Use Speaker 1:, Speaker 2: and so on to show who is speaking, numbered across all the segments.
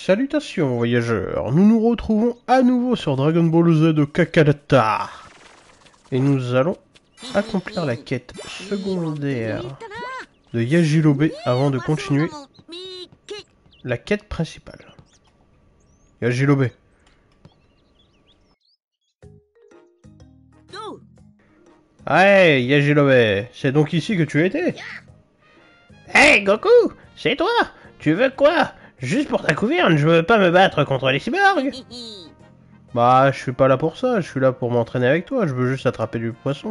Speaker 1: Salutations voyageurs, nous nous retrouvons à nouveau sur Dragon Ball Z Kakarata. Et nous allons accomplir la quête secondaire de Yajirobe avant de continuer la quête principale. Yajirobe. Hey Yajirobe, c'est donc ici que tu étais?
Speaker 2: Hey Goku, c'est toi? Tu veux quoi? Juste pour ta gouverne, je veux pas me battre contre les cyborgs.
Speaker 1: Bah, je suis pas là pour ça, je suis là pour m'entraîner avec toi, je veux juste attraper du poisson.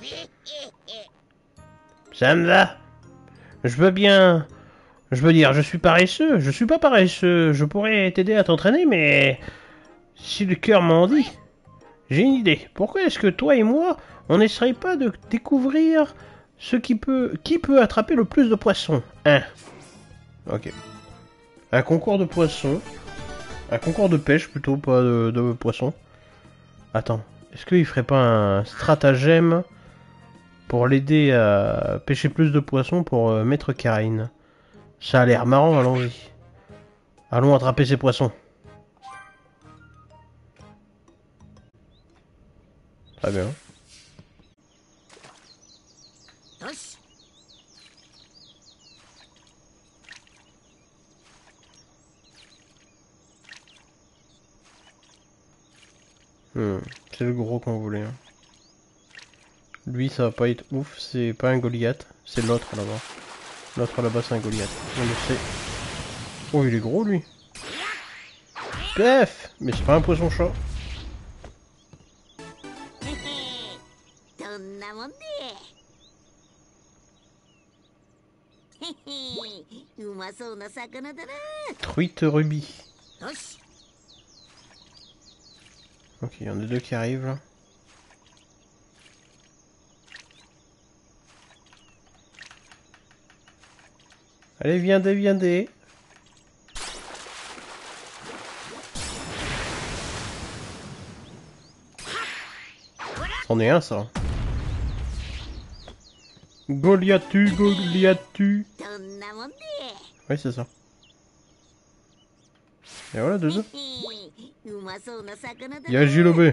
Speaker 2: Ça me va.
Speaker 1: Je veux bien... Je veux dire, je suis paresseux, je suis pas paresseux, je pourrais t'aider à t'entraîner, mais... Si le cœur m'en dit... J'ai une idée, pourquoi est-ce que toi et moi, on n'essayerait pas de découvrir qui peut attraper le plus de poissons? Ok. Un concours de poissons. Un concours de pêche plutôt, pas de poissons. Attends, est-ce qu'il ferait pas un stratagème pour l'aider à pêcher plus de poissons pour Maître Karine? Ça a l'air marrant, allons-y. Allons attraper ces poissons. Très bien. C'est le gros qu'on voulait. Hein. Lui, ça va pas être ouf, c'est pas un Goliath, c'est l'autre là-bas. L'autre là-bas, c'est un Goliath. On le sait. Oh, il est gros lui. Pef! Mais c'est pas un poisson-chat. Truite rubis. Ok, il y en a deux qui arrivent là. Allez, viendez, viendez. C'en est un, ça. Goliathu, Goliathu. Oui, c'est ça. Et voilà, deux. Yajirobe.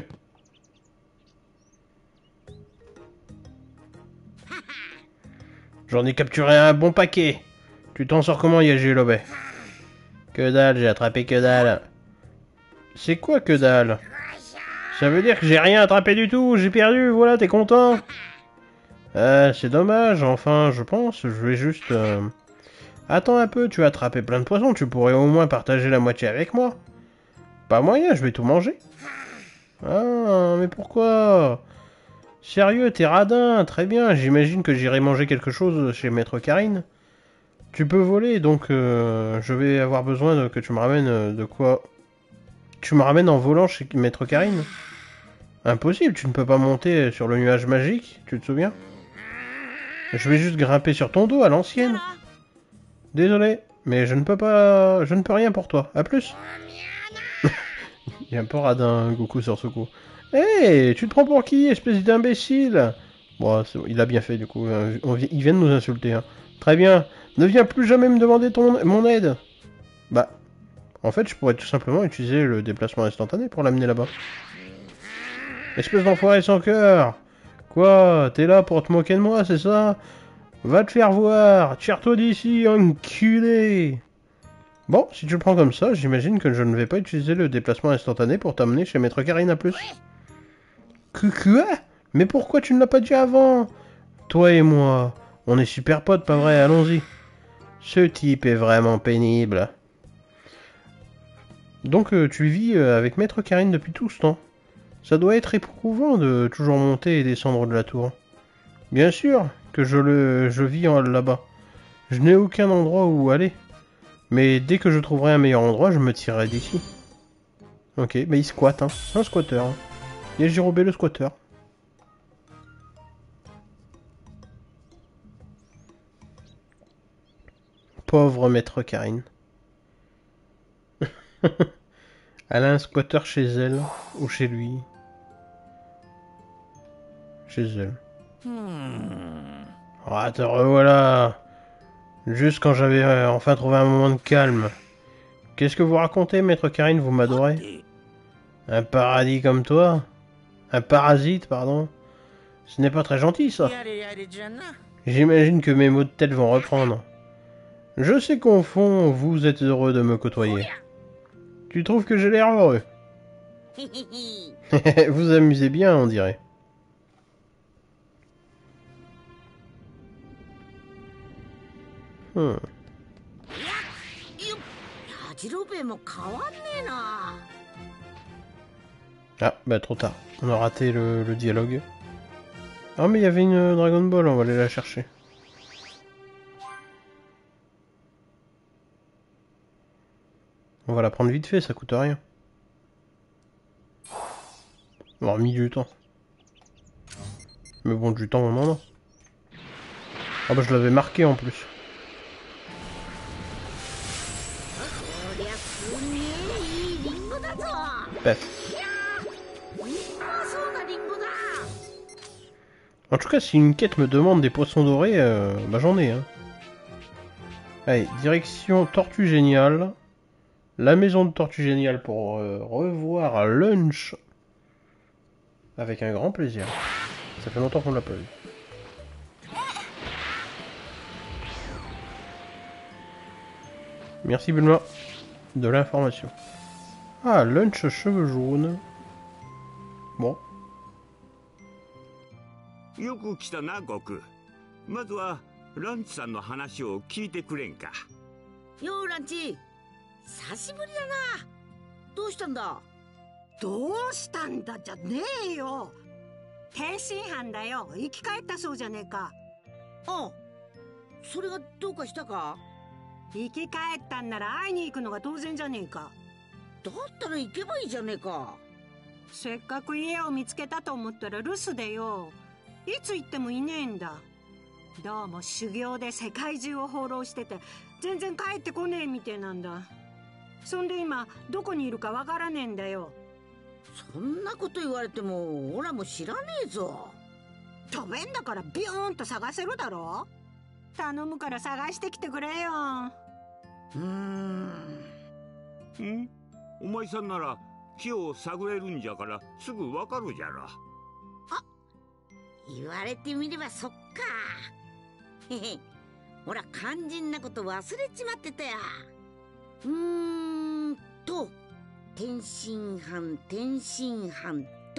Speaker 1: J'en ai capturé un bon paquet. Tu t'en sors comment, Yajirobe? Que dalle, j'ai attrapé que dalle. C'est quoi que dalle? Ça veut dire que j'ai rien attrapé du tout, j'ai perdu, voilà, t'es content? C'est dommage, enfin, je pense, je vais juste... Attends un peu, tu as attrapé plein de poissons, tu pourrais au moins partager la moitié avec moi. Pas moyen, je vais tout manger. Ah, mais pourquoi? Sérieux, t'es radin, très bien, j'imagine que j'irai manger quelque chose chez Maître Karine. Tu peux voler, donc je vais avoir besoin que tu me ramènes de quoi? Tu me ramènes en volant chez Maître Karine? Impossible, tu ne peux pas monter sur le nuage magique, tu te souviens? Je vais juste grimper sur ton dos à l'ancienne. Désolé, mais je ne peux rien pour toi. À plus. Il y a un peu radin, Goku, sur ce coup. Hé, hey, tu te prends pour qui, espèce d'imbécile? Bon, il a bien fait, du coup. Il vient de nous insulter. Hein. Très bien. Ne viens plus jamais me demander mon aide. Bah, en fait, je pourrais tout simplement utiliser le déplacement instantané pour l'amener là-bas. Espèce d'enfoiré sans cœur. Quoi? T'es là pour te moquer de moi, c'est ça? Va te faire voir. Tire-toi d'ici, enculé. Bon, si tu le prends comme ça, j'imagine que je ne vais pas utiliser le déplacement instantané pour t'amener chez Maître Karine à plus. Quoi? Mais pourquoi tu ne l'as pas dit avant? Toi et moi, on est super potes, pas vrai? Allons-y. Ce type est vraiment pénible. Donc tu vis avec Maître Karine depuis tout ce temps. Ça doit être éprouvant de toujours monter et descendre de la tour. Bien sûr que je vis là-bas. Je n'ai aucun endroit où aller. Mais dès que je trouverai un meilleur endroit, je me tirerai d'ici. Ok, mais il squatte, hein. C'est un squatter. Hein. Yajirobe le squatter. Pauvre Maître Karine. Elle a un squatter chez elle, ou chez lui. Chez elle. Ah, te revoilà. Juste quand j'avais enfin trouvé un moment de calme. Qu'est-ce que vous racontez, maître Karine, vous m'adorez? Un paradis comme toi? Un parasite, pardon? Ce n'est pas très gentil, ça. J'imagine que mes maux de tête vont reprendre. Je sais qu'au fond, vous êtes heureux de me côtoyer. Tu trouves que j'ai l'air heureux? Vous amusez bien, on dirait. Hmm. Ah, bah trop tard. On a raté le dialogue. Ah, mais il y avait une Dragon Ball, on va aller la chercher. On va la prendre vite fait, ça coûte rien. On aura mis du temps. Mais bon, du temps, on en a. Ah bah je l'avais marqué en plus. Pef. En tout cas, si une quête me demande des poissons dorés, bah j'en ai. Hein. Allez, direction Tortue Géniale. La maison de Tortue Géniale pour revoir Lunch. Avec un grand plaisir. Ça fait longtemps qu'on l'a pas vu. Merci Bulma de l'information. Ah, Lunch cheveux jaunes. Bon.
Speaker 3: よく来たな、悟空。まずはランチさんの話を聞いてくれんか。
Speaker 4: ようランチ、久しぶりだな。どうしたんだ？
Speaker 5: どうしたんだじゃねえよ。天津飯だよ。生き返ったそうじゃねえか。
Speaker 4: あ、それがどうかしたか？
Speaker 5: 生き返ったんなら会いに行くのが当然じゃねえか。
Speaker 4: だったら行けばいいじゃねえか。
Speaker 5: せっかく家を見つけたと思ったら留守でよ。いつ行ってもいねえんだ。どうも修行で世界中を放浪してて全然帰ってこねえみてえなんだ。そんで今どこにいるかわからねえんだよ。
Speaker 4: そんなこと言われてもオラも知らねえぞ。
Speaker 5: 飛べんだからビヨーンと探せるだろ。頼むから探してきてくれよ。
Speaker 3: ん？お前さんなら木を探れるんじゃからすぐわかるじゃろ。
Speaker 4: 言われてみればそっか。へへ、ほら肝心なこと忘れちまってたや。天津飯と。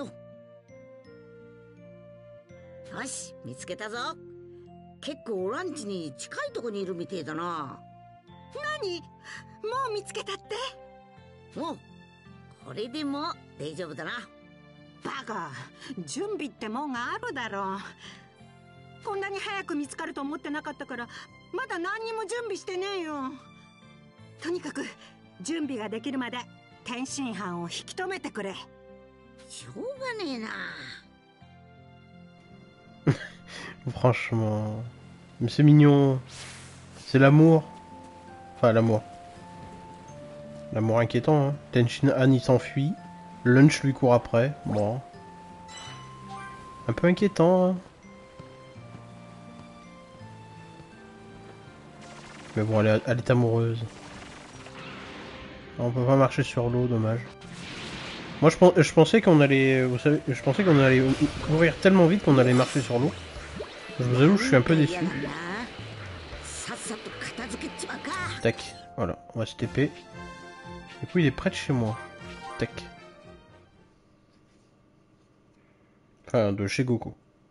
Speaker 4: よし、見つけたぞ。結構ランチに近いとこにいるみてえだな。
Speaker 5: 何？もう見つけたって？
Speaker 4: おう、これでも大丈夫だな。
Speaker 5: バカ、準備ってもんがあるだろう。こんなに早く見つかると思ってなかったからまだ何にも準備してねえよ。とにかく準備ができるまで天津飯を引き止めてくれ。
Speaker 4: しょうがねえな。
Speaker 1: Franchement. Mais c'est mignon. C'est l'amour. Enfin, l'amour. L'amour inquiétant, hein. Tenshin Han, il s'enfuit. Lunch lui court après. Bon. Un peu inquiétant, hein. Mais bon, elle est amoureuse. On peut pas marcher sur l'eau, dommage. Moi, je pensais qu'on allait... Vous savez, je pensais qu'on allait courir tellement vite qu'on allait marcher sur l'eau. Je vous avoue, je suis un peu déçu. Tac. Voilà, on va se TP. Du coup, il est près de chez moi. Tac. Enfin, de chez Goku.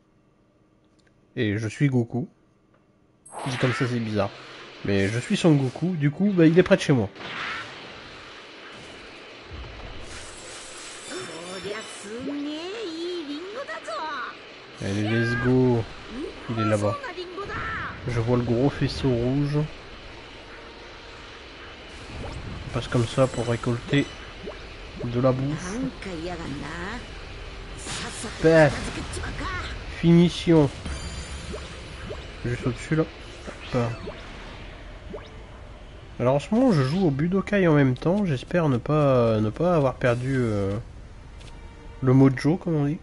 Speaker 1: Et je suis Goku. Dit comme ça, c'est bizarre. Mais je suis son Goku, du coup, bah, il est près de chez moi. Allez, let's go. Il est là-bas. Je vois le gros faisceau rouge. On passe comme ça pour récolter de la bouffe. Paf. Finition. Juste au-dessus là. Hop. Alors en ce moment je joue au Budokai en même temps. J'espère ne pas avoir perdu le mojo comme on dit.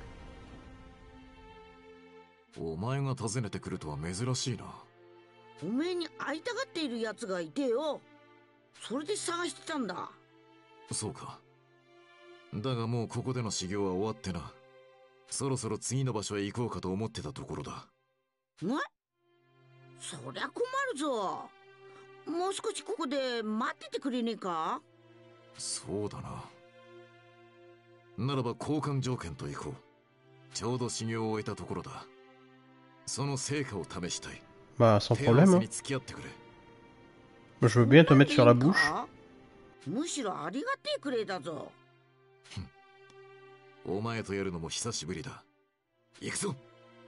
Speaker 6: お前が訪ねてくるとは珍しいな。
Speaker 4: おめえに会いたがっているやつがいてよ。 それで探してたんだ。
Speaker 6: そうか。だがもうここでの修行は終わってな。そろそろ次の場所へ行こうかと思ってたところだ。
Speaker 4: え？そりゃ困るぞ。もう少しここで待っててくれねえか？
Speaker 6: そうだな。ならば交換条件と行こう。ちょうど修行を終えたところだ。その成果を試したい。
Speaker 1: Bah, sans
Speaker 6: 手合わ
Speaker 1: problème.
Speaker 6: せ
Speaker 1: Hein.
Speaker 6: に付き合ってくれ。
Speaker 1: Moi, je veux bien te mettre sur la bouche.
Speaker 4: むしろありがてえくれえだぞ。
Speaker 6: お前とやるのも久しぶりだ。行くぞ。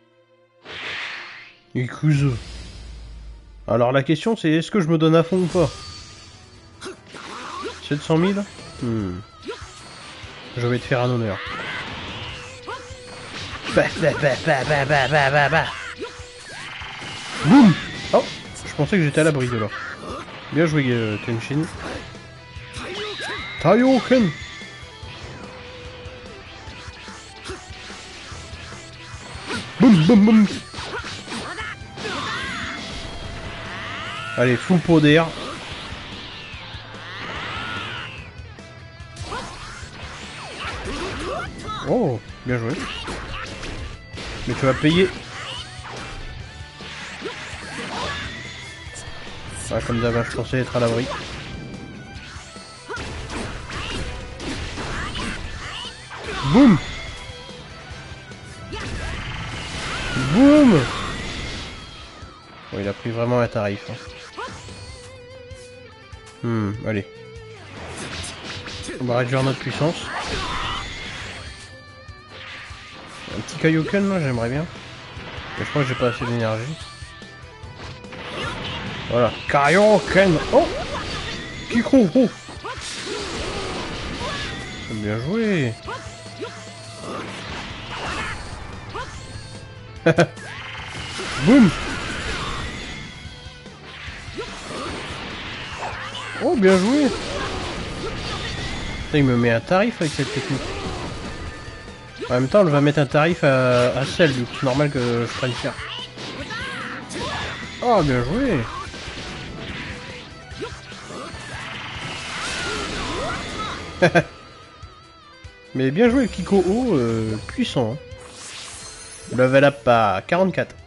Speaker 1: Écoute. Alors la question c'est est-ce que je me donne à fond ou pas? 700 000? Je vais te faire un honneur. Bah, bah, bah, bah, bah, bah, bah, bah, bah. Boum. Oh, je pensais que j'étais à l'abri de là. Bien joué Tenshin. Taioken. Boum, boum, boum. Allez, full pot d'air. Oh, bien joué. Mais tu vas payer. Ouais, comme d'hab, je pensais être à l'abri. Boum. Boum. Bon, il a pris vraiment un tarif. Hein. Allez. On va réduire notre puissance. Un petit Kaioken là, j'aimerais bien. Mais je crois que j'ai pas assez d'énergie. Voilà. Kaioken. Oh, Kiko. Oh. Bien joué. Boum. Oh, bien joué. Il me met un tarif avec cette technique. En même temps, elle va mettre un tarif à celle, du coup c'est normal que je prenne cher. Oh, bien joué. Mais bien joué le Kiko O, puissant. Hein. Level up à 44.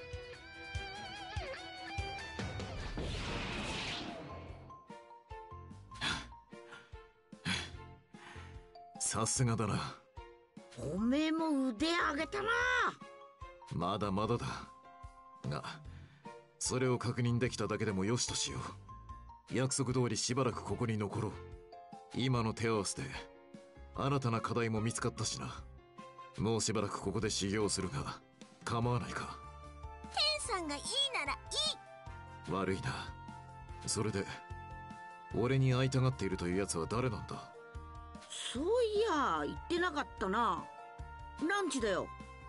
Speaker 6: Ça c'estがだな。
Speaker 4: おめえも腕上げたな。
Speaker 6: まだまだだ。が、それを確認できただけでもよしとしよう。約束通りしばらくここに残ろう。今の手合わせで新たな課題も見つかったしな。もうしばらくここで修行するが構わないか。
Speaker 7: ケンさんがいいならいい。
Speaker 6: 悪いな。それで俺に会いたがっているというやつは誰なんだ？
Speaker 4: そういや言ってなかったな。ランチだよ。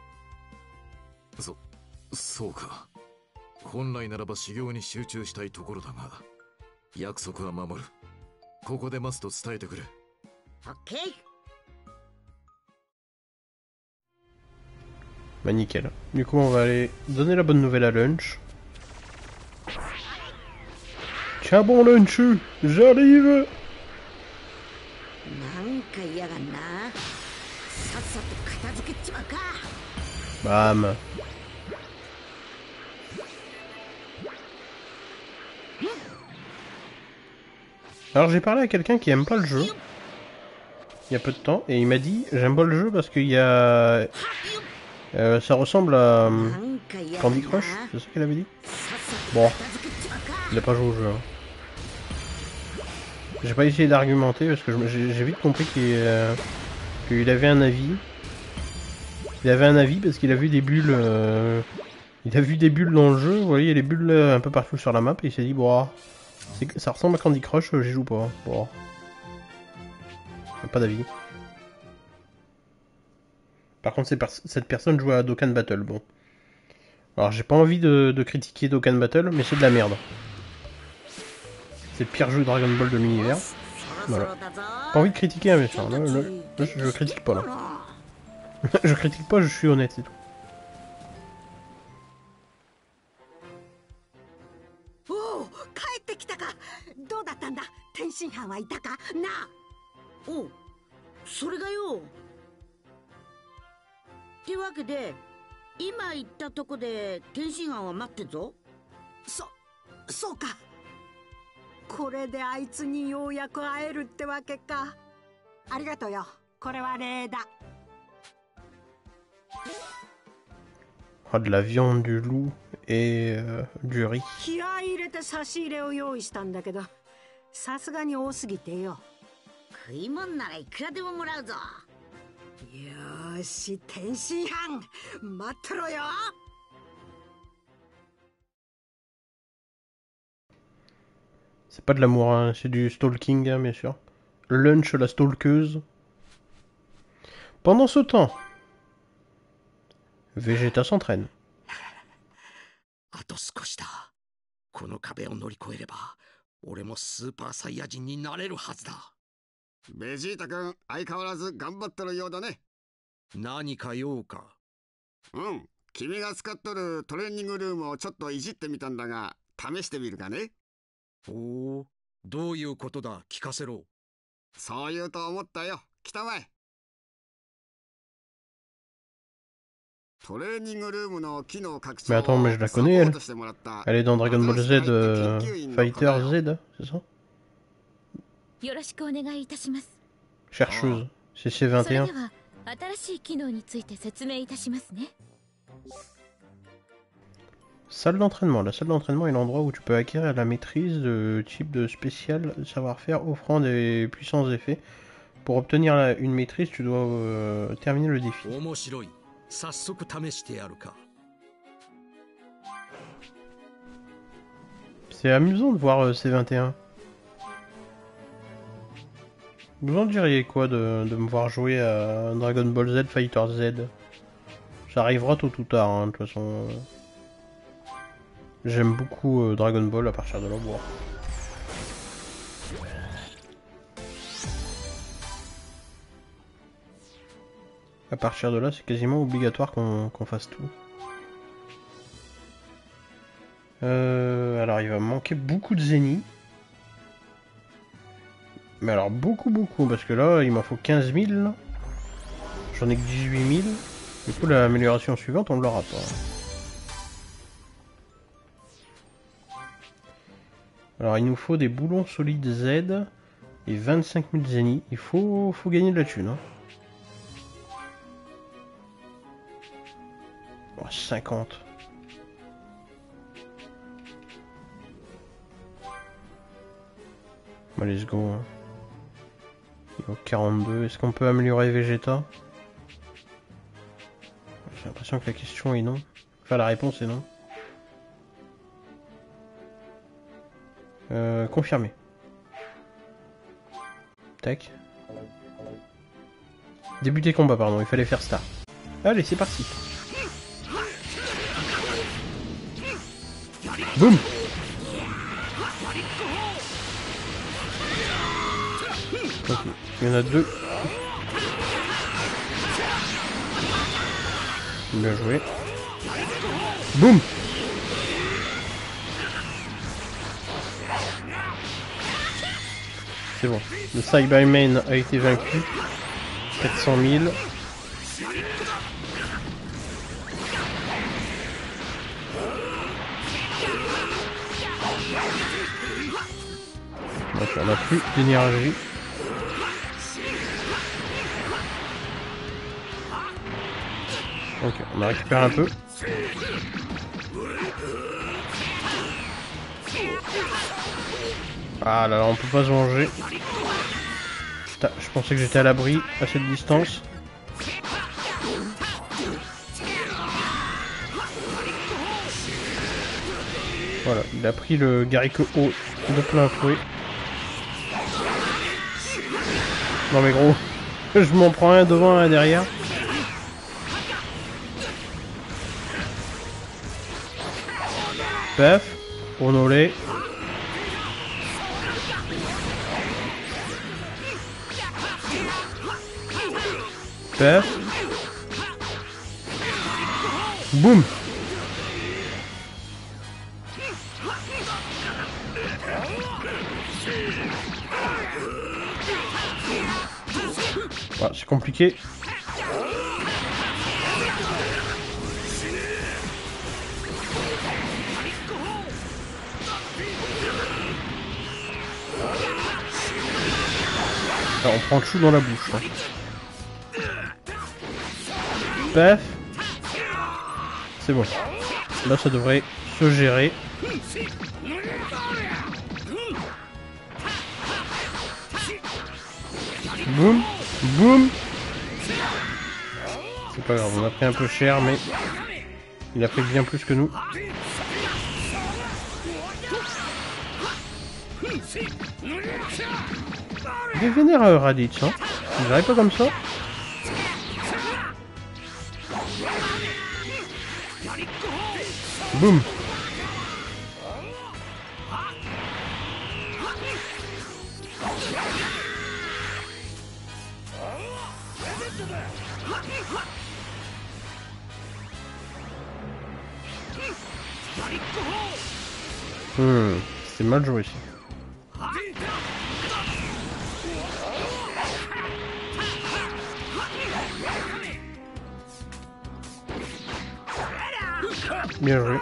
Speaker 6: そうか。本来ならば修行に集中したいところだが、約束は守る。ここで待つと伝えてくれ。
Speaker 4: オッケー。
Speaker 1: Bah nickel. Du coup on va aller donner la bonne nouvelle à Lunch. Tiens bon Lunch, j'arrive.
Speaker 4: なんか嫌がんな。さっさと片付けちまうか。
Speaker 1: Bam. Alors j'ai parlé à quelqu'un qui aime pas le jeu. Il y a peu de temps et il m'a dit j'aime pas le jeu parce qu'il y a... ça ressemble à Candy Crush, c'est ça qu'elle avait dit. Bon, il a pas joué au jeu. Hein. J'ai pas essayé d'argumenter parce que j'ai vite compris qu'il avait un avis. Il avait un avis parce qu'il a vu des bulles. Il a vu des bulles dans le jeu. Vous voyez, il y a des bulles un peu partout sur la map et il s'est dit bon, ça ressemble à Candy Crush, j'y joue pas. Bon, pas d'avis. Par contre, cette personne joue à Dokkan Battle. Bon, alors j'ai pas envie de critiquer Dokkan Battle, mais c'est de la merde. C'est le pire jeu Dragon Ball de l'univers. Voilà. Pas envie de critiquer, mais ça, là, je critique pas là. Je critique pas, je suis honnête, c'est tout.
Speaker 5: おお、帰ってきたか。どうだったんだ。 津飯はいたかな。
Speaker 4: おう、それがよ。ってわけで今言ったとこで天津飯は待ってんぞ。
Speaker 5: そうか。これであいつにようやく会えるってわけか。ありがとうよ。これは礼だ。
Speaker 1: Ah, de la viande, du loup et du riz.
Speaker 5: 気合い入れて差し入れを用意したんだけど、さすがに多すぎてよ。
Speaker 4: 食い物ならいくらでももらうぞ。
Speaker 5: よーし、天津飯待ってろよ。
Speaker 1: C'est pas de l'amour, hein, c'est du stalking, hein, bien sûr. Lunch, la stalkeuse. Pendant ce temps, Vegeta s'entraîne.
Speaker 8: あと少しだ。この壁を乗り越えれば、俺もスーパーサイヤ人になれるはずだ。
Speaker 9: ベジータ君、相変わらず頑張ってるようだね。
Speaker 8: 何か用か。
Speaker 9: うん、君が使っとるトレーニングルームをちょっといじってみたんだが、試してみるかね。
Speaker 8: おお、どういうことだ、聞かせろ。
Speaker 9: そう言うと思ったよ。来たまえ。トレーニングルームの機能拡張
Speaker 1: Mais attends, mais je la connais, elle. Elle est dans Dragon Ball Z Fighter Z, c'est ça?
Speaker 7: よろしくお願いいたします。
Speaker 1: Chercheuse, c'est
Speaker 7: それ
Speaker 1: C21.
Speaker 7: では新しい機能について説明いたしますね。
Speaker 1: Salle d'entraînement. La salle d'entraînement est l'endroit où tu peux acquérir la maîtrise de type de spécial savoir-faire offrant des puissants effets. Pour obtenir une maîtrise, tu dois terminer le défi.
Speaker 8: 面白い。早速試してやるか。
Speaker 1: C'est amusant de voir C21. Vous en diriez quoi de me voir jouer à Dragon Ball Z Fighter Z? Ça arrivera tôt ou tard, hein, de toute façon. J'aime beaucoup Dragon Ball à partir de là. Bon. À partir de là, c'est quasiment obligatoire qu'on fasse tout. Alors, il va me manquer beaucoup de Zeni. Mais alors, beaucoup, parce que là, il m'en faut 15 000. J'en ai que 18 000. Du coup, l'amélioration suivante, on ne l'aura pas. Alors, il nous faut des boulons solides Z et 25 000 Zeni. Il faut gagner de la thune. Hein. Oh, 50. Bon, let's go. Hein. Niveau 42. Est-ce qu'on peut améliorer Vegeta? J'ai l'impression que la question est non. Enfin, la réponse est non. Confirmé. Tac. Débuter combat, pardon. Il fallait faire start. Allez, c'est parti. Boum. Ok, il y en a deux. Bien joué. Boum. C'est bon. Le Cyberman a été vaincu. 400 000. Donc on n'a plus d'énergie. Ok, on a récupéré un peu. Ah là là, on peut pas se venger. Putain, je pensais que j'étais à l'abri à cette distance. Voilà, il a pris le Gariko haut de plein fouet. Non mais gros, je m'en prends un devant, un derrière. Paf, on olé. Paf. Boum. Ouais, c'est compliqué. Alors, on prend le chou dans la bouche. Hein. Paf. C'est bon. Là, ça devrait se gérer. Boum. Boum. C'est pas grave, on a pris un peu cher, mais il a pris bien plus que nous. Il est vénère Raditz, hein. Il dirait pas comme ça. Boum. C'est mal joué ici. Bien joué.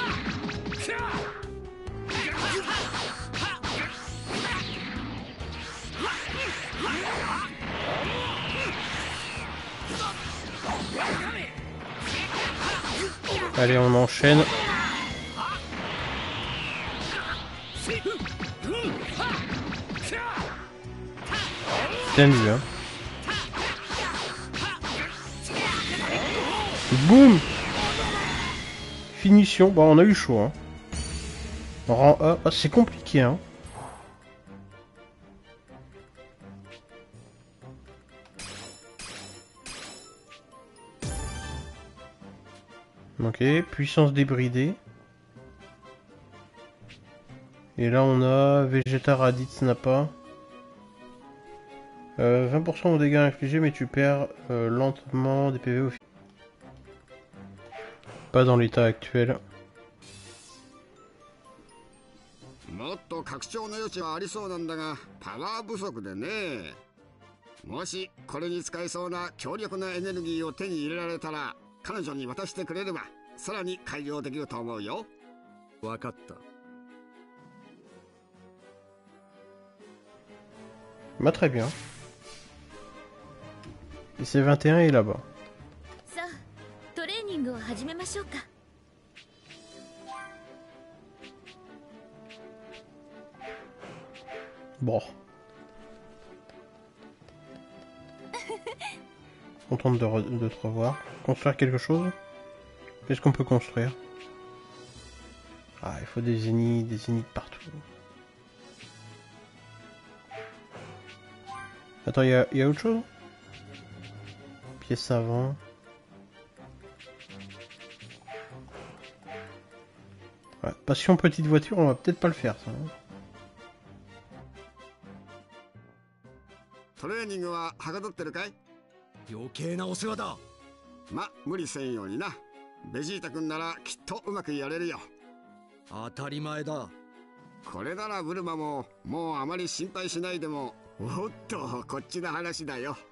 Speaker 1: Allez, on enchaîne. Tendu, hein. Boum. Finition. Bon, on a eu chaud, hein. Rang A. Ah, c'est compliqué, hein. Ok, puissance débridée. Et là on a Vegeta Raditz n'a pas. 20% aux dégâts infligés, mais tu perds lentement des PV au final. Pas dans l'état actuel.
Speaker 9: もっと拡張の余地はありそうなんだがパワー不足でね。もしこれに使えそうな強力なエネルギーを手に入れられたら彼女に渡してくれればさらに改良できると思うよ。
Speaker 6: わかった。
Speaker 1: Bah très bien. Et c'est 21 et là-bas. Bon. Contente de te revoir. Construire quelque chose? Qu'est-ce qu'on peut construire? Ah, il faut des zéniths partout. Attends, il y a autre chose? Pièce avant. Ouais, passion petite voiture, on va peut-être pas le faire ça. Hein.
Speaker 9: トレーニングははかどってるかい？
Speaker 8: 余計なお世話だ。
Speaker 9: ま、無理せんようにな。ベジータ君ならきっとうまくやれるよ。
Speaker 8: 当たり前だ。
Speaker 9: これならブルマももうあまり心配しないでも。おっと、こっちの話だよ。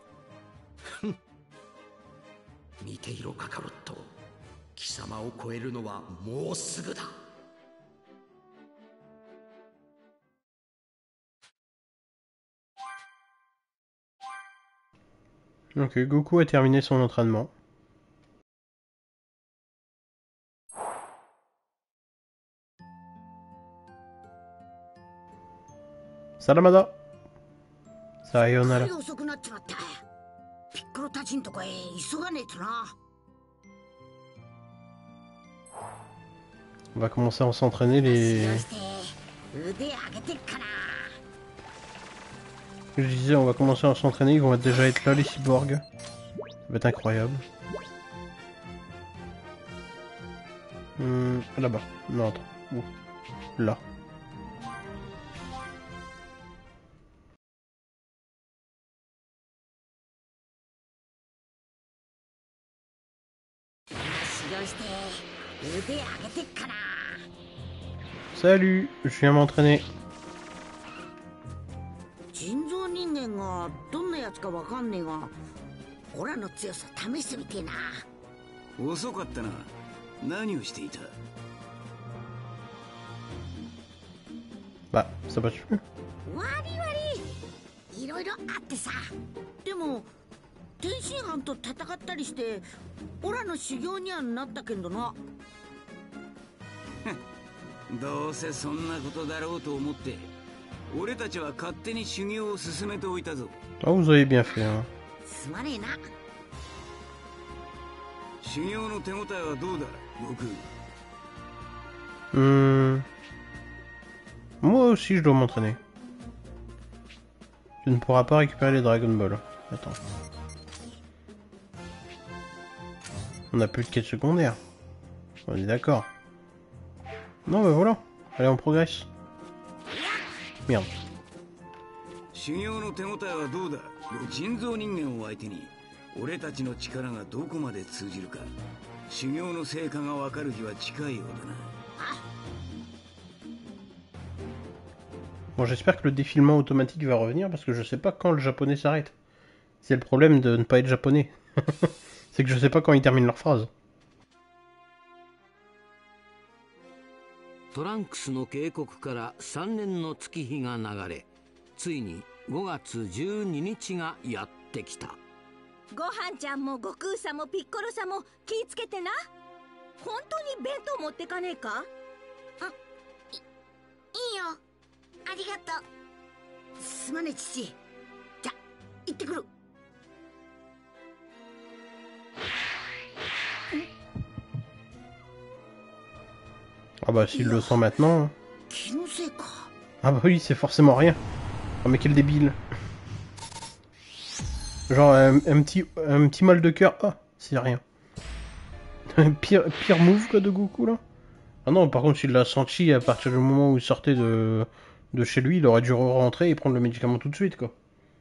Speaker 8: 見ていろカカロット。貴様を超えるのはもうすぐだ。
Speaker 1: Donc Goku a terminé son entraînement. Salamada. Sayonara. On va commencer à s'entraîner les... Je disais, on va commencer à s'entraîner, ils vont déjà être là les cyborgs. Ça va être incroyable. Là-bas. Non, attends. Où? Là. Salut, je viens m'entraîner.
Speaker 4: 蔵人間がどんなやつかわかんねえが、オラの強さ試してみてえな。
Speaker 10: 遅かったな。何をしていた？
Speaker 1: Bah, ça passe plus.
Speaker 4: わりわりいろいろあってさ。でも天津飯と戦ったりしてオラの修行にはなったけどな。
Speaker 10: どうせそんなことだろうと思って俺たちは勝手に修行を進めておいたぞ。
Speaker 1: Ah, vous avez bien fait, hein.
Speaker 4: すまねえな。
Speaker 10: 修行の手応えはどうだ、悟空？
Speaker 1: Moi aussi, je dois m'entraîner. Tu ne pourras pas récupérer les Dragon Ball. Attends. On n'a plus de quête secondaire. On est d'accord. Non, bah voilà. Allez, on progresse. Merde.
Speaker 10: 修行の手応えはどうだ、人造人間を相手に俺たちの力がどこまで通じるか。修行の成果がわかる日は近いようだな。
Speaker 1: Bon, j'espère que le défilement automatique va revenir parce que je sais pas quand le japonais s'arrête. C'est le problème de ne pas être japonais. C'est que je sais pas quand ils terminent leur phrase.
Speaker 11: トランクスの警告から3年の月日が流れ、ついに5月12日がやってきた。
Speaker 7: ごはんちゃんも悟空さんもピッコロさんも気ぃつけてな。本当に弁当持ってかねえか？
Speaker 4: いいよ、ありがとう。すまねえ父。じゃ行ってくる。
Speaker 1: Ah bah s'il le sent maintenant...
Speaker 4: 気のせいか。
Speaker 1: Ah bah oui, c'est forcément rien. Oh mais quel débile. Genre un petit mal de cœur. Ah, c'est rien. pire move quoi de Goku là. Ah non, par contre s'il l'a senti à partir du moment où il sortait de chez lui, il aurait dû rentrer et prendre le médicament tout de suite quoi.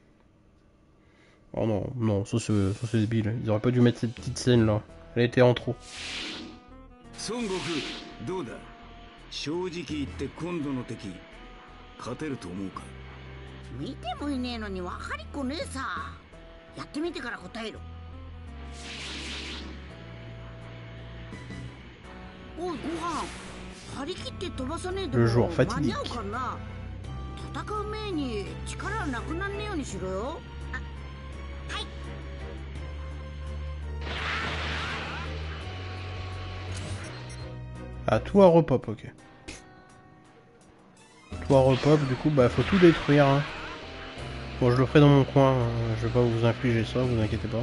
Speaker 1: Oh non, non, ça c'est débile. Ils auraient pas dû mettre cette petite scène là. Elle était en trop.
Speaker 10: Son Goku, どうだ？正直言って今度の敵勝てると思うか？
Speaker 4: 見てもいねえのに分かりっこねえさ。やってみてから答える。おいごはん、張り切って飛ばさねえでも間に合うかな。戦う前に力なくなんねえようにしろよ。はい。
Speaker 1: Ah, tout à repop, ok. Tout à repop, du coup, bah faut tout détruire. Hein. Bon, je le ferai dans mon coin, hein. Je vais pas vous infliger ça, vous inquiétez pas.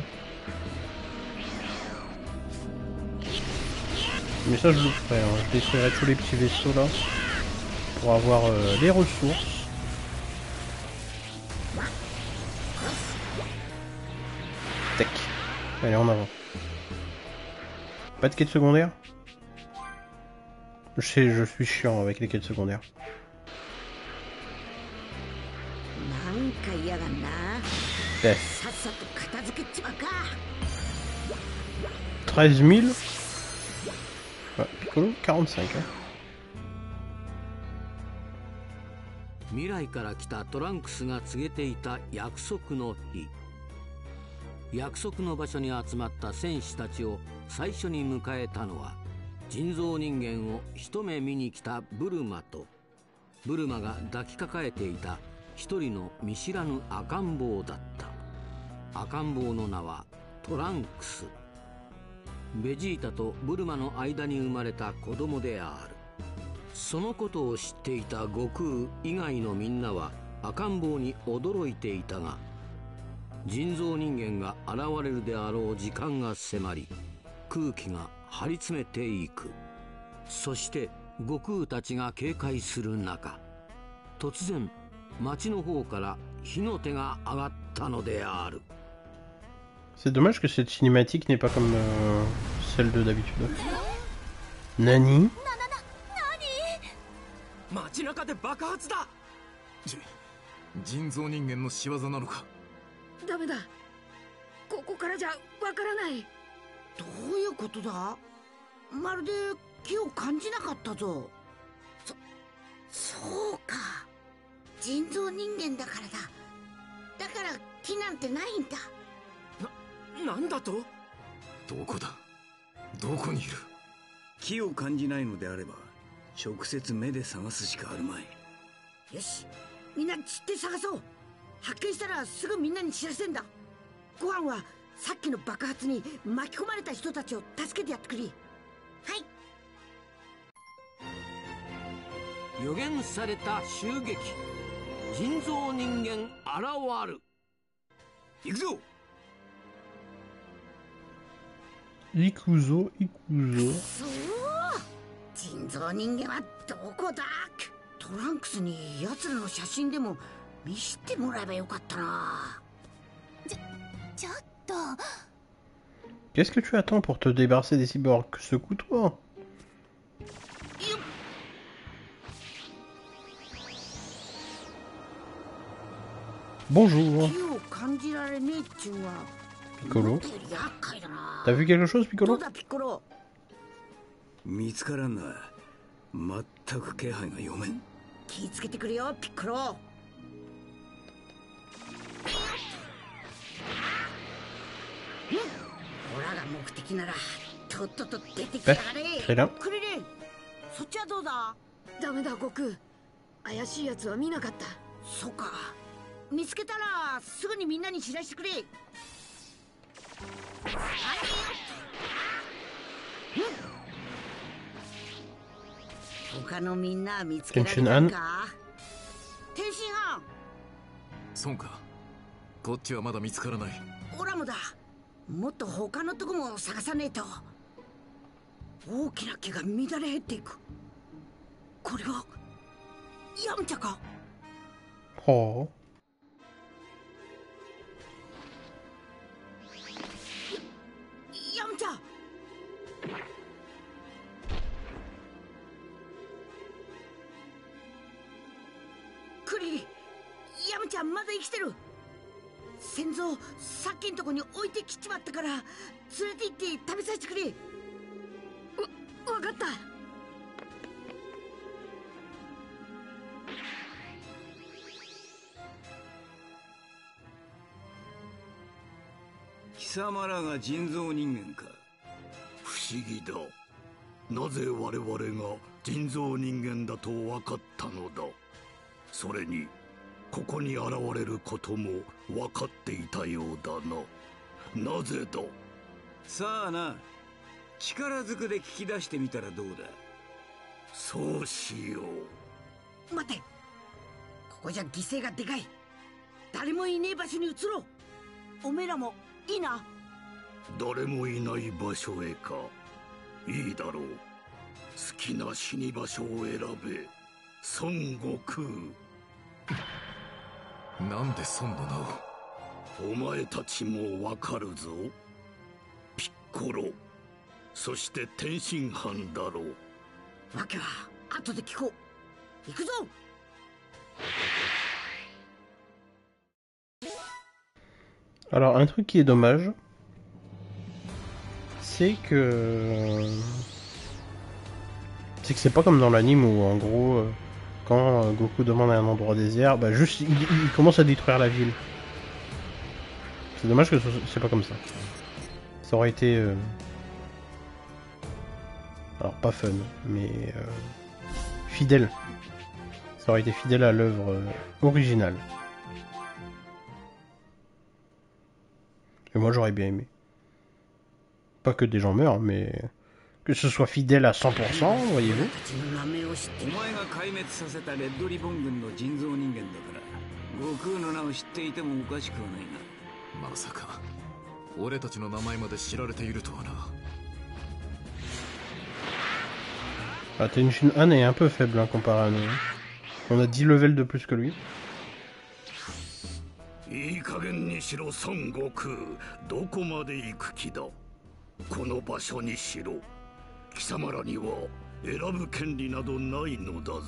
Speaker 1: Mais ça, je le ferai, hein. Je détruirai tous les petits vaisseaux là pour avoir les ressources. Tac. Allez, en avant. Pas de quête secondaire? Je suis chiant avec les quêtes secondaires. 13 000. Ouais, Piccolo, 45. Hein.
Speaker 11: 未来から来たトランクスが告げていた約束の日。約束の場所に集まった戦士たちを最初に迎えたのは、人造人間を一目見に来たブルマと、ブルマが抱きかかえていた一人の見知らぬ赤ん坊だった。赤ん坊の名はトランクス。ベジータとブルマの間に生まれた子供である。そのことを知っていた悟空以外のみんなは赤ん坊に驚いていたが、人造人間が現れるであろう時間が迫り、空気が張り詰めていく。そして悟空たちが警戒する中、突然町の方から火の手が上がったのである。
Speaker 1: C'est dommage que cette cinématique n'est pas comme celle de d'habitude. Nani?
Speaker 6: 街中で爆発だ。人造人間の仕業なのか？
Speaker 5: ダメだ。ここからじゃわからない。
Speaker 4: どういうことだ？まるで気を感じなかったぞ。そうか。人造人間だからだ。 木なんてないんだ。
Speaker 8: なんだと？
Speaker 6: どこだ？どこにいる？
Speaker 10: 木を感じないのであれば直接目で探すしかあるまい。
Speaker 4: よし、みんな散って探そう。発見したらすぐみんなに知らせんだ。ご飯はさっきの爆発に巻き込まれた人たちを助けてやってくれ。はい。
Speaker 11: 予言された襲撃。人造人間現る。
Speaker 10: 行くぞ。
Speaker 1: 行くぞ行くぞ。
Speaker 4: そう、人造人間はどこだ。トランクスに奴らの写真でも見せてもらえばよかったな。
Speaker 7: ちょっと。
Speaker 1: Qu'est-ce que tu attends pour te débarrasser des cyborgs? Secoue-toi. Bonjour. Piccolo. T'as vu quelque chose, Piccolo?
Speaker 10: 見つからんな。全く気配が読めん。
Speaker 4: 気をつけてくれよ、ピッコロ。オラが目的ならとっとと出てきやがれ。クリリン、そっちはどうだ？
Speaker 5: ダメだ、悟空。怪しいやつは見なかった。
Speaker 4: そうか。見つけたらすぐにみんなに知らせてくれ。他のみんな見つけられないか？天津飯。
Speaker 6: そうか。こっちはまだ見つからない。
Speaker 4: オラもだ。もっと他のとこも探さねえと。大きな木が乱れ減っていく。これはヤムチャか？
Speaker 1: はあ。
Speaker 4: ヤムチャ。クリ、ヤムちゃんまだ生きてる。先祖さっきんとこに置いてきちまったから連れて行って食べさせてくれ。わかった。
Speaker 10: 貴様らが人造人間か。
Speaker 8: 不思議だ。なぜ我々が人造人間だと分かったのだ。それにここに現れることも分かっていたようだな。なぜだ。
Speaker 10: さあな、力ずくで聞き出してみたらどうだ。
Speaker 8: そうしよ
Speaker 4: う。待て、ここじゃ犠牲がでかい。誰もいねえ場所に移ろう。おめえらもいいな。
Speaker 8: 誰もいない場所へか。いいだろう。好きな死に場所を選べ、孫悟空。
Speaker 6: なんで孫の名を。
Speaker 8: お前たちもわかるぞ。ピッコロ、そして天津飯だろう。
Speaker 4: わけは後で聞こう。行くぞ。
Speaker 1: Alors, un truc qui est dommage, c'est que c'est pas comme dans l'anime où en gros quand Goku demande à un endroit désert, bah juste il commence à détruire la ville. C'est dommage que c'est pas comme ça. Ça aurait été alors pas fun, mais fidèle. Ça aurait été fidèle à l'œuvre originale. Et moi j'aurais bien aimé. Pas que des gens meurent, mais que ce soit fidèle à 100%, voyez-vous.
Speaker 10: お前が壊滅させたレッドリボン軍の人造人間だから悟空の名を知っていてもおかしくはないな。
Speaker 6: まさか俺たちの名前まで知られているとはな。
Speaker 1: Ah, Tenshin Han est un peu faible hein, comparé à nous. On a 10 levels de plus que lui.
Speaker 8: いい加減にしろ孫悟空。どこまで行く気だ。この場所にしろ。貴様らには選ぶ権利などないのだぞ。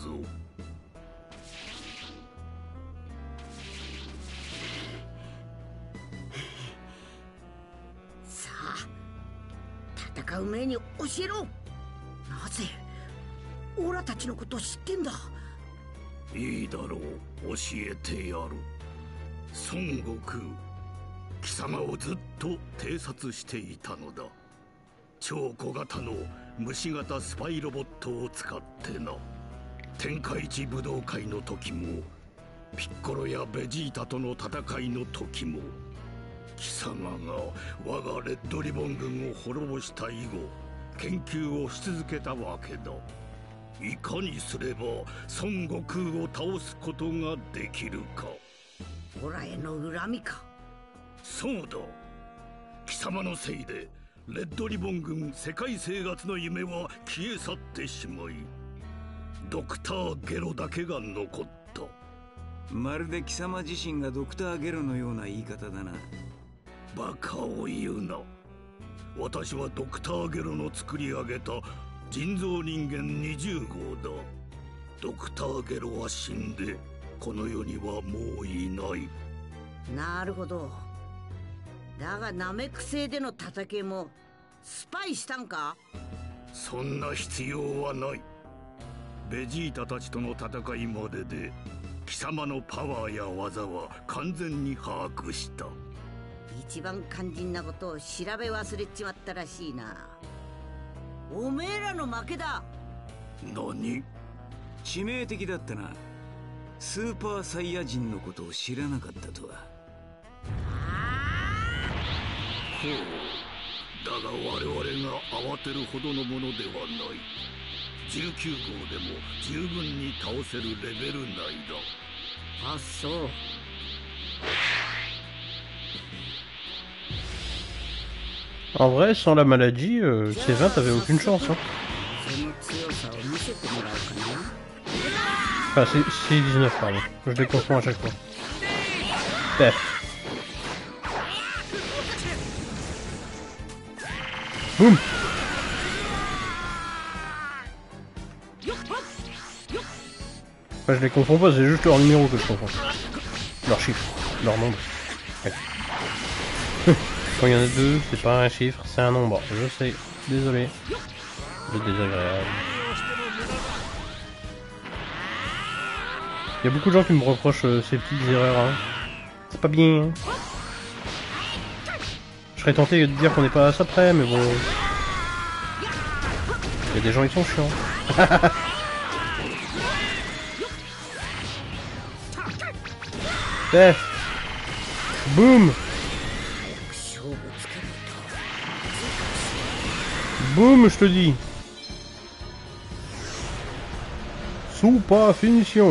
Speaker 4: さあ、戦う前に教えろ。なぜオラたちのことを知ってんだ。
Speaker 8: いいだろう、教えてやる。 孫悟空、貴様をずっと偵察していたのだ。超小型の虫型スパイロボットを使ってな。天下一武道会の時もピッコロやベジータとの戦いの時も、貴様が我がレッドリボン軍を滅ぼした以後研究をし続けたわけだ。いかにすれば孫悟空を倒すことができるか。
Speaker 4: オラへの恨みか。
Speaker 8: そうだ、貴様のせいでレッドリボン軍世界征伐の夢は消え去ってしまい、ドクターゲロだけが残った。
Speaker 10: まるで貴様自身がドクターゲロのような言い方だな。
Speaker 8: バカを言うな。私はドクターゲロの作り上げた人造人間20号だ。ドクターゲロは死んでこの世にはもういない。
Speaker 4: なるほど。だがナメック星での戦いもスパイしたんか。
Speaker 8: そんな必要はない。ベジータたちとの戦いまでで貴様のパワーや技は完全に把握した。
Speaker 4: 一番肝心なことを調べ忘れちまったらしいな。おめえらの負けだ。
Speaker 8: 何？
Speaker 10: 致命的だったな。スーパーサイヤ人のことを知らなかったとは。
Speaker 8: ほう。だが我々が慌てるほどのものではない。19号でも十分に倒せるレベル内だ。
Speaker 4: あ、そう。
Speaker 1: En vrai, sans la maladie, Kevin, t'avais aucune chance. Hein. Enfin, c'est 19, pardon. Je les confonds à chaque fois. Pef. Boum. Enfin, je les confonds pas, c'est juste leur numéro que je confonds. Leur chiffre, leur nombre. Ouais. Quand il y en a deux, c'est pas un chiffre, c'est un nombre. Je sais, désolé. C'est désagréable. Il y a beaucoup de gens qui me reprochent ces petites erreurs. Hein. C'est pas bien. Je serais tenté de dire qu'on n'est pas à ça près, mais bon. Il y a des gens qui sont chiants. Pef. Boum. Boum, je te dis. Super finition.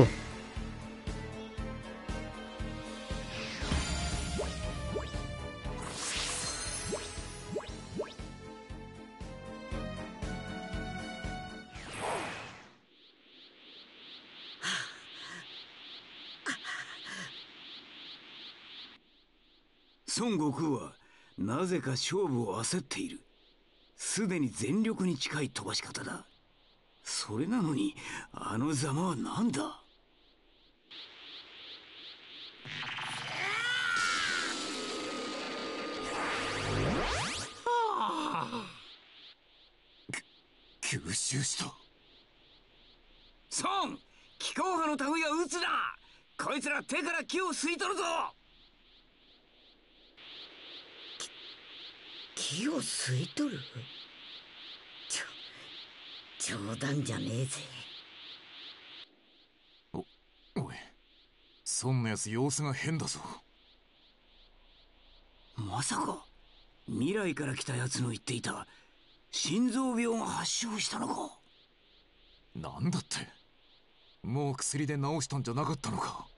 Speaker 10: 孫悟空はなぜか勝負を焦っている。すでに全力に近い飛ばし方だ。それなのにあのざまは何だ。吸収した。孫、気候派の類は撃つな。こいつら手から木を吸い取るぞ。
Speaker 4: 木を吸い取る？冗談じゃねえぜ。
Speaker 6: おい、孫のやつ様子が変だぞ。
Speaker 10: まさか未来から来たやつの言っていた心臓病が発症したのか。
Speaker 6: なんだって、もう薬で治したんじゃなかったのか。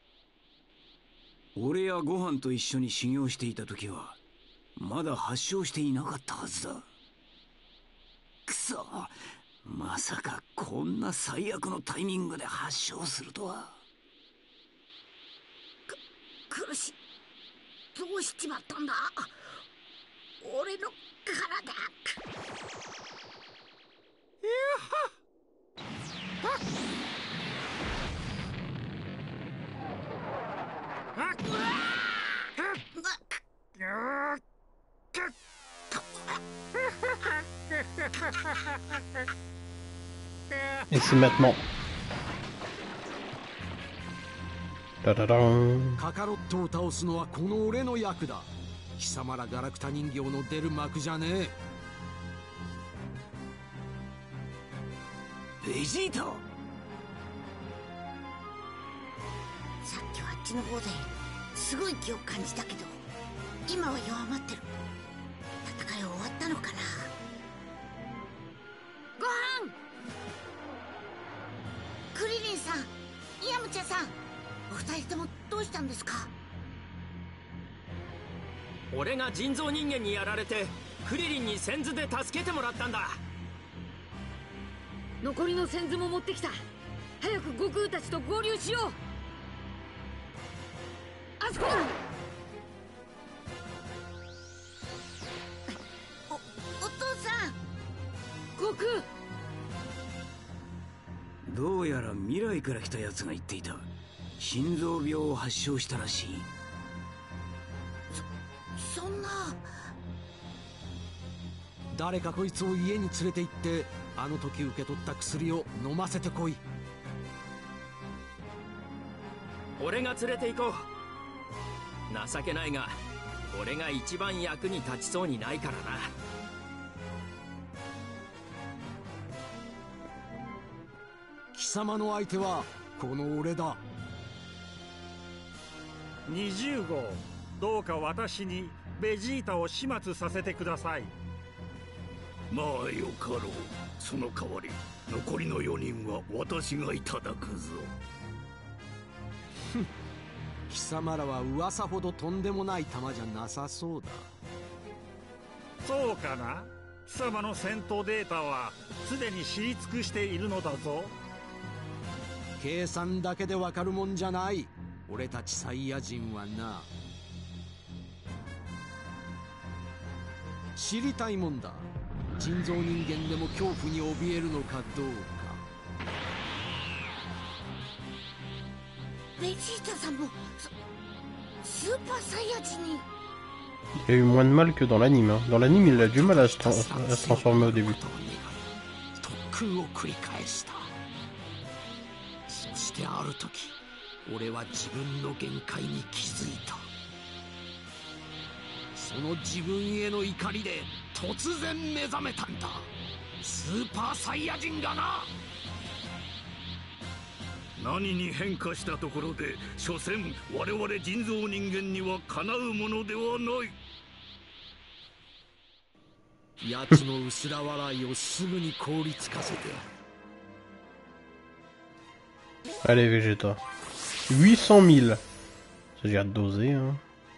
Speaker 10: 俺やご飯と一緒に修行していた時はまだ発症していなかったはずだ。くそ、まさかこんな最悪のタイミングで発症するとは。
Speaker 4: 苦しい。どうしちまったんだ俺の体。
Speaker 1: Et c'est maintenant. Ta-da-dam.
Speaker 6: トを倒すのはこの俺の役だ。貴様らガラクタ人形の出る幕じゃねえ。
Speaker 10: ベジータ、
Speaker 4: さっきはあっちの方ですごい気を感じたけど、今は弱まってる。戦い終わったのかな。ご飯。クリリンさん、ヤムチャさん、お二人ともどうしたんですか？
Speaker 12: 俺が人造人間にやられてクリリンに先頭で助けてもらったんだ。
Speaker 13: 残りの先頭も持ってきた。早く悟空たちと合流しよう。あそこだ。
Speaker 4: お父さん。
Speaker 13: 悟空。
Speaker 10: どうやら未来から来たやつが言っていた。心臓病を発症したらしい。
Speaker 4: そんな。
Speaker 6: 誰かこいつを家に連れて行ってあの時受け取った薬を飲ませてこい。
Speaker 12: 俺が連れて行こう。情けないが俺が一番役に立ちそうにないからな。
Speaker 6: 貴様の相手はこの俺だ。
Speaker 14: 20号、どうか私にベジータを始末させてください。
Speaker 8: まあよかろう。その代わり残りの4人は私がいただくぞ。
Speaker 6: 貴様らは噂ほどとんでもない玉じゃなさそうだ。
Speaker 14: そうかな。貴様の戦闘データはすでに知り尽くしているのだぞ。
Speaker 6: 計算だけでわかるもんじゃない。俺たちサイヤ人はな。知りたいもんだ。人造人間でも恐怖に怯えるのかどうか。
Speaker 4: ベジータさんもスーパーサイヤ人に。
Speaker 1: Il a eu moins de mal que dans l'anime. Hein. Dans l'anime, il a du mal à se transformer au début.
Speaker 8: 特訓を繰り返した。そしてある時、俺は自分の限界に気づいた。その自分への怒りで突然目覚めたんだ。スーパーサイヤ人がな。何に変化したところで所詮我々人造人間にはかなうものではない。
Speaker 6: 奴の薄ら笑いをすぐに凍りつかせて。
Speaker 1: Allez Vegeta. 800 000. Ça j'ai hâte d'oser hein.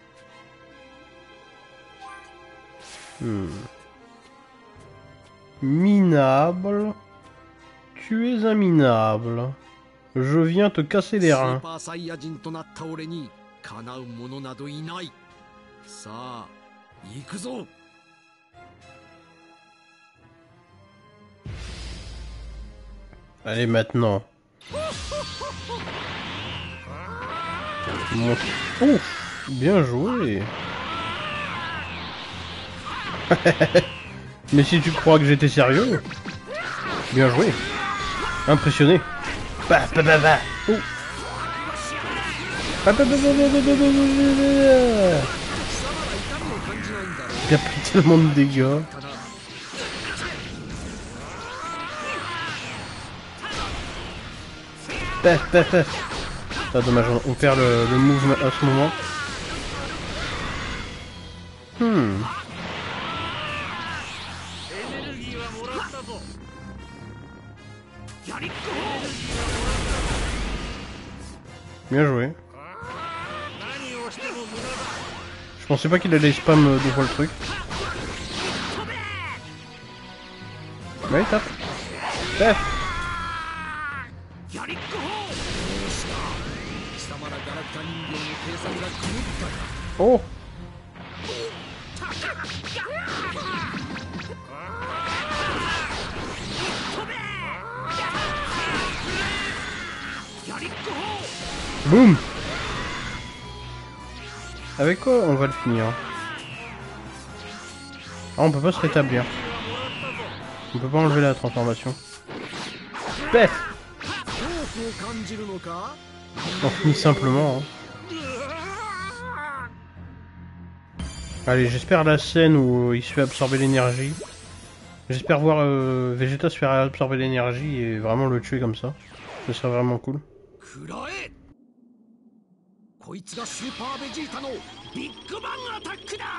Speaker 1: Minable. Tu es un minable. Je viens te casser les reins.
Speaker 6: スーパーサイヤ人となった俺にかなうものなどいない。さあ、行くぞ。
Speaker 1: Allez maintenant. Mon... Ouf, bien joué. Mais si tu crois que j'étais sérieux, bien joué. Impressionné. Bah, bah, bah, bah. Oh. Bah, bah, bah, bah, bah, bah, bah, bah. Il a pris tellement de dégâts. Paf, paf, paf. Ah, dommage, on perd le mouvement à ce moment. Bien joué. Je pensais pas qu'il allait spam 2 fois le truc. Ouais, tape. Paf. Oh. Boum. Avec quoi on va le finir? Ah, on peut pas se rétablir. On peut pas enlever la transformation. Pef. On finit simplement. Hein. Allez, j'espère la scène où il se fait absorber l'énergie. J'espère voir Vegeta se faire absorber l'énergie et vraiment le tuer comme ça. Ce serait vraiment cool.
Speaker 10: こいつがスーパーベジータのビッグバンアタックだ。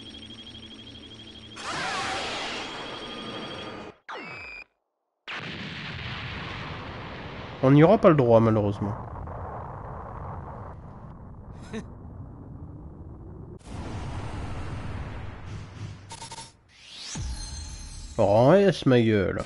Speaker 1: On n'y aura pas le droit, malheureusement. Rang S, ma gueule.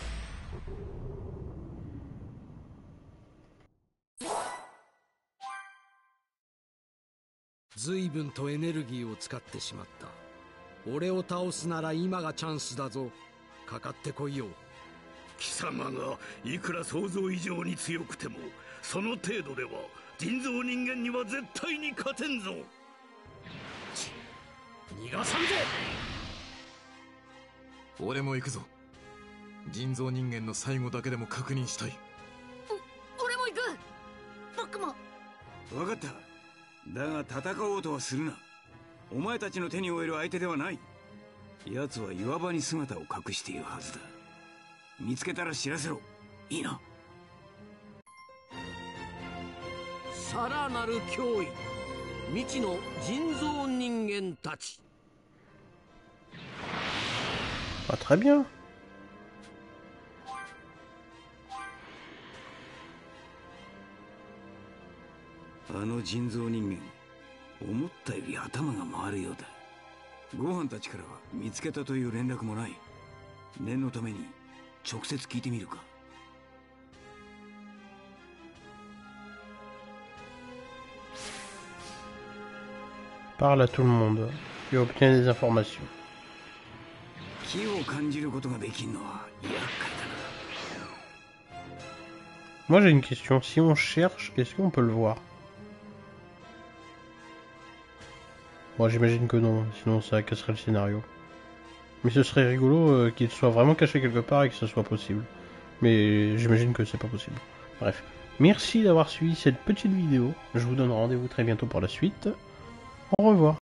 Speaker 10: 随分とエネルギーを使ってしまった。俺を倒すなら今がチャンスだぞ。かかってこいよ。
Speaker 8: 貴様がいくら想像以上に強くてもその程度では人造人間には絶対に勝てんぞ。
Speaker 10: 逃がさんぞ。
Speaker 6: 俺も行くぞ。人造人間の最後だけでも確認したい。
Speaker 13: 俺も行く。
Speaker 4: 僕も。
Speaker 10: 分かった。だが戦おうとはするな。お前たちの手に負える相手ではない。奴は岩場に姿を隠しているはずだ。見つけたら知らせろ。いいな。
Speaker 11: さらなる脅威、未知の人造人間たち。
Speaker 1: Ah, très bien.
Speaker 10: あの人造人間、思ったより頭が回るようだ。ご飯たちからは見つけたという連絡もない。念のために直接聞いてみるか。
Speaker 1: Parle à tout le monde et obtiens des informations.
Speaker 10: 気を感じることができんのは厄介だな。
Speaker 1: Moi j'ai une question, si on cherche, est-ce qu'on peut le voir? Bon, j'imagine que non, sinon ça casserait le scénario. Mais ce serait rigolo qu'il soit vraiment caché quelque part et que ce soit possible. Mais j'imagine que c'est pas possible. Bref, merci d'avoir suivi cette petite vidéo. Je vous donne rendez-vous très bientôt pour la suite. Au revoir.